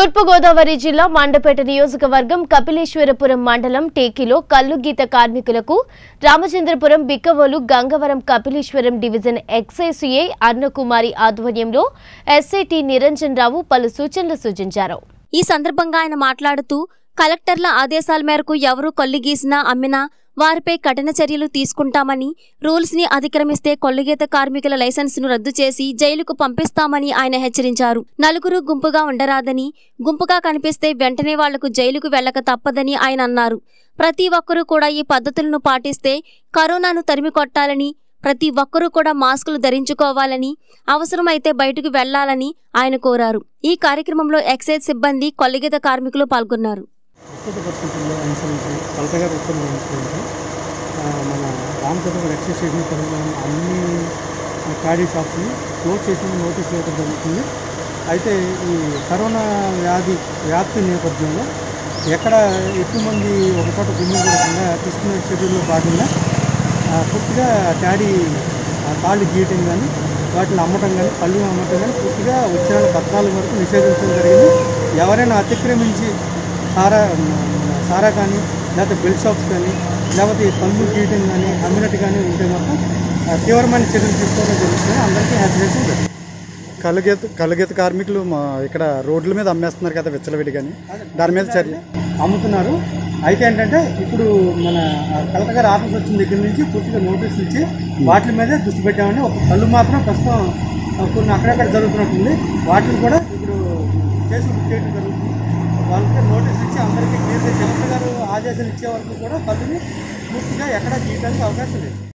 తూర్పు గోదావరి జిల్లా మండపేట నియోజకవర్గం కపిలేశ్వరపురం మండలం టేకిలో కల్లు గీత కార్మికులకు రామచంద్రపురం బిక్కవోలు గంగవరం కపిలేశ్వరం డివిజన్ ఎక్సైసీఏ అరుణకుమారి ఆధ్వర్యంలో ఎస్ఐటి నిరంజన్ రావు పలు సూచనలు సూచించారు। ఈ సందర్భంగా ఆయన మాట్లాడుతూ కలెక్టర్ల ఆదేశాల మేరకు ఎవరు కల్లు గీసినా అమ్మినా వారిపై కఠిన చర్యలు తీసుకుంటామని, రూల్స్ ని అతిక్రమిస్తే కొల్లుగీత కార్మికుల లైసెన్స్ ను రద్దు చేసి జైలుకు పంపిస్తామని ఆయన హెచ్చరించారు। నలుగురు గుంపుగా ఉండరాదని, గుంపుగా కనిపిస్తే వెంటనే వాళ్లకు జైలుకు వెళ్లక తప్పదని ఆయన అన్నారు। ప్రతి ఒక్కరూ కూడా ఈ పద్ధతులను పాటిస్తే కరోనాను తరిమి కొట్టాలని, ప్రతి ఒక్కరూ కూడా మాస్కులు ధరించుకోవాలని, అవసరమైతే బయటకు వెళ్లాలని ఆయన కోరారు। ఈ కార్యక్రమంలో ఎక్సైజ్ సిబ్బంది, కొల్లుగీత కార్మికులు పాల్గొన్నారు। మన రామచంద్ర ఎక్సైజ్ స్టేషన్ తరఫున అన్ని ఖాళీ షాప్స్ని క్లోజ్ చేసి నోటీస్ ఇవ్వడం జరుగుతుంది। అయితే ఈ కరోనా వ్యాప్తి నేపథ్యంలో ఎక్కడ ఎక్కువ మంది ఒక చోట గుమ్మికూడకుండా తీసుకునే చర్యల్లో భాగంగా పూర్తిగా ట్యాడీ తాళ్ళు గీయటం కానీ, వాటిని అమ్మటం కానీ, పళ్ళు అమ్మటం కానీ పూర్తిగా వచ్చే నెల 14 వరకు నిషేధించడం జరిగింది। ఎవరైనా అతిక్రమించి సారా కానీ, లేకపోతే బెల్ట్ షాప్స్ కానీ, లేకపోతే పళ్ళు గీయటం కానీ, అమ్మినట్టు కానీ ఉంటే మాత్రం తీవ్రమైన చర్యలు తీసుకోవడం జరుగుతుంది। అందరికీ హెచ్చరించడం జరుగుతుంది। కల్లుగీత కార్మికులు ఇక్కడ రోడ్ల మీద అమ్మేస్తున్నారు కదా విచ్చలవిడి, కానీ దాని మీద చర్య అమ్ముతున్నారు। అయితే ఏంటంటే ఇప్పుడు మన కలెక్టర్ గారి ఆఫీస్ వచ్చిన దగ్గర నుంచి పూర్తిగా నోటీసులు ఇచ్చి వాటి మీదే దృష్టి పెట్టామని, ఒక కళ్ళు మాత్రం ప్రస్తుతం కొన్ని అక్కడక్కడ జరుగుతున్నట్టుంది, వాటిని కూడా ఇప్పుడు కేసులు చేయడం జరుగుతుంది। వాళ్ళకి నోటీసులు ఇచ్చి అందరికీ క్లియర్గా కలెక్టర్ గారు ఆదేశాలు ఇచ్చే వరకు కూడా కళ్ళుని పూర్తిగా ఎక్కడా గీయడానికి అవకాశం లేదు।